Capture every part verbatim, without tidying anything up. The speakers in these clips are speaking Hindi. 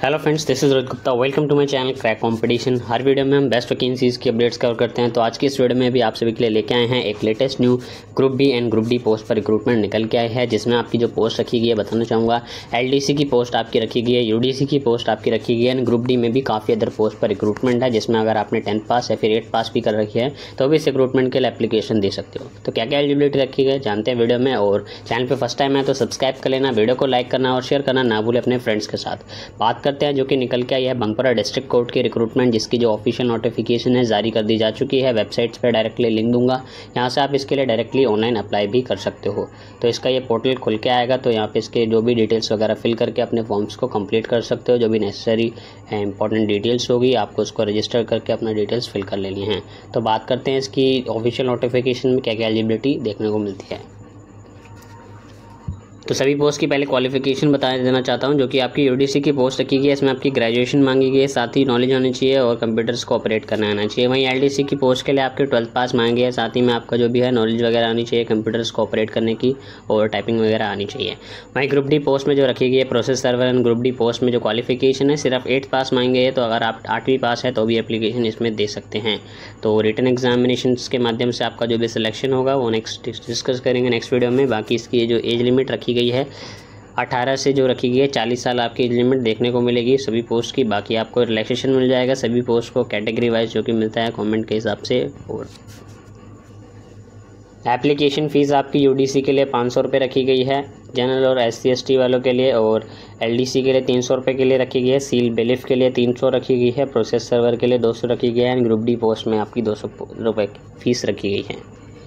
Hello friends, this is Rohit Gupta. Welcome to my channel crack competition. हर वीडियो में हम बेस्ट वैकेंसीज़ की अपडेट्स कवर करते हैं। तो आज की इस वीडियो में भी आप सभी के लिए लेके आए हैं एक latest new group B and group D post पर रिक्रूटमेंट निकल के आए हैं, जिसमें आपकी जो पोस्ट रखी गई है बताना चाहूँगा। एलडीसी की पोस्ट आपकी रखी गई है, यूडीसी की पोस्ट आपकी रखी गई है एंड ग्रुप डी में भी काफ़ी अदर पोस्ट पर रिक्रूटमेंट है, जिसमें अगर आपने टेंथ पास या फिर एट पास भी कर रखी है तो भी इस रिक्रूटमेंट के लिए एप्लीकेशन दे सकते हो। तो क्या क्या एलिजिबिलिटी रखी गई जानते हैं वीडियो में। और चैनल पर फर्स्ट टाइम है तो सब्सक्राइब कर लेना, वीडियो को लाइक करना और शेयर करना ना भूले अपने फ्रेंड्स के साथ। बात करते हैं जो कि निकल क्या यह बांकुरा डिस्ट्रिक्ट कोर्ट की रिक्रूटमेंट, जिसकी जो ऑफिशियल नोटिफिकेशन है जारी कर दी जा चुकी है। वेबसाइट्स पे डायरेक्टली लिंक दूंगा, यहाँ से आप इसके लिए डायरेक्टली ऑनलाइन अप्लाई भी कर सकते हो। तो इसका ये पोर्टल खुल के आएगा, तो यहाँ पे इसके जो भी डिटेल्स वगैरह फिल करके अपने फॉर्म्स को कंप्लीट कर सकते हो। जो भी नेसेसरी इंपॉर्टेंट डिटेल्स होगी आपको उसको रजिस्टर करके अपना डिटेल्स फिल कर लेनी है। तो बात करते हैं इसकी ऑफिशियल नोटिफिकेशन में क्या क्या एलिजिबिलिटी देखने को मिलती है। तो सभी पोस्ट की पहले क्वालिफिकेशन बता देना चाहता हूं। जो कि आपकी यूडीसी की पोस्ट रखी गई है, इसमें आपकी ग्रेजुएशन मांगी गई है, साथ ही नॉलेज होनी चाहिए और कंप्यूटर्स को ऑपरेट करना आना चाहिए। वहीं एलडीसी की पोस्ट के लिए आपके ट्वेल्थ पास मांगे है, साथ ही में आपका जो भी है नॉलेज वगैरह आनी चाहिए कंप्यूटर्स को ऑपरेट करने की और टाइपिंग वगैरह आनी चाहिए। वहीं ग्रुप डी पोस्ट में जो रखी गई है process server and group D post में जो क्वालिफिकेशन है सिर्फ एट्थ पास मांगे है, तो अगर आप आठवीं पास है तो भी एप्लीकेशन इसमें दे सकते हैं। तो रिटन एग्जामिनेशन के माध्यम से आपका जो भी सिलेक्शन होगा वो नेक्स्ट डिस्कस करेंगे नेक्स्ट वीडियो में। बाकी इसकी जो एज लिमिट रखी गई है अठारह से जो रखी गई है चालीस साल आपकी एज लिमिट देखने को मिलेगी सभी पोस्ट की। बाकी आपको रिलैक्सेशन मिल जाएगा सभी पोस्ट को कैटेगरी वाइज जो कि मिलता है कमेंट के हिसाब से। और एप्लीकेशन फ़ीस आपकी यूडीसी के लिए पाँच सौ रुपये रखी गई है, जनरल और एस सी एस टी वालों के लिए, और एलडीसी के लिए तीन सौ रुपये के लिए रखी गई है, सील बेलिफ के लिए तीन सौ रखी गई है, प्रोसेस सर्वर के लिए दो सौ रखी गई है एंड ग्रुप डी पोस्ट में आपकी दो सौ रुपये फीस रखी गई है।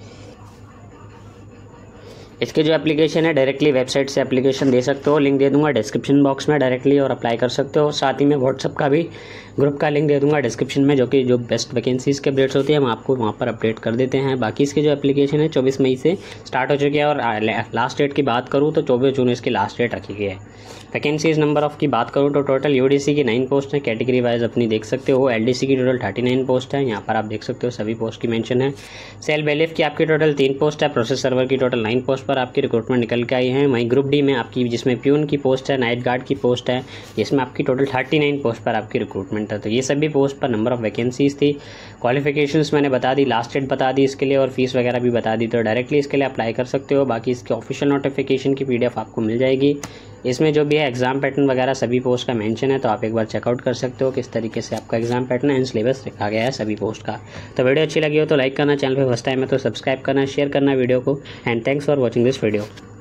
इसके जो एप्लीकेशन है डायरेक्टली वेबसाइट से एप्लीकेशन दे सकते हो, लिंक दे दूंगा डिस्क्रिप्शन बॉक्स में डायरेक्टली और अप्लाई कर सकते हो। साथ ही में व्हाट्सअप का भी ग्रुप का लिंक दे दूंगा डिस्क्रिप्शन में, जो कि जो बेस्ट वैकेंसीज़ के अपडेट्स होती है हम आपको वहाँ पर अपडेट कर देते हैं। बाकी इसकी जो एप्लीकेशन है चौबीस मई से स्टार्ट हो चुकी है और लास्ट डेट की बात करूँ तो चौबीस जून इसकी लास्ट डेट रखी गई है। वैकेंसीज नंबर ऑफ की बात करूँ तो टोटल यूडीसी की नाइन पोस्ट है, कैटेगरी वाइज अपनी देख सकते हो। एलडीसी की टोटल थर्टी नाइन पोस्ट है, यहाँ पर आप देख सकते हो सभी पोस्ट की मेंशन है। सेल बेलिफ की आपकी टोटल तीन पोस्ट है, प्रोसेस सर्वर की टोटल नाइन पोस्ट पर आपकी रिक्रूटमेंट निकल के आई है। वहीं ग्रुप डी में आपकी जिसमें प्यून की पोस्ट है, नाइट गार्ड की पोस्ट है, जिसमें आपकी टोटल थर्टी नाइन पोस्ट पर आपकी रिक्रूटमेंट है। तो ये सभी पोस्ट पर नंबर ऑफ वैकेंसीज थी। क्वालिफिकेशंस मैंने बता दी, लास्ट डेट बता दी इसके लिए और फीस वगैरह भी बता दी, तो डायरेक्टली इसके लिए अप्लाई कर सकते हो। बाकी इसके ऑफिशियल नोटिफिकेशन की पीडीएफ आपको मिल जाएगी। इसमें जो भी है एग्जाम पैटर्न वगैरह सभी पोस्ट का मेंशन है, तो आप एक बार चेकआउट कर सकते हो किस तरीके से आपका एग्जाम पैटर्न एंड सिलेबस लिखा गया है सभी पोस्ट का। तो वीडियो अच्छी लगी हो तो लाइक करना, चैनल पे फर्स्ट टाइम है तो सब्सक्राइब करना, शेयर करना वीडियो को and thanks for watching this video.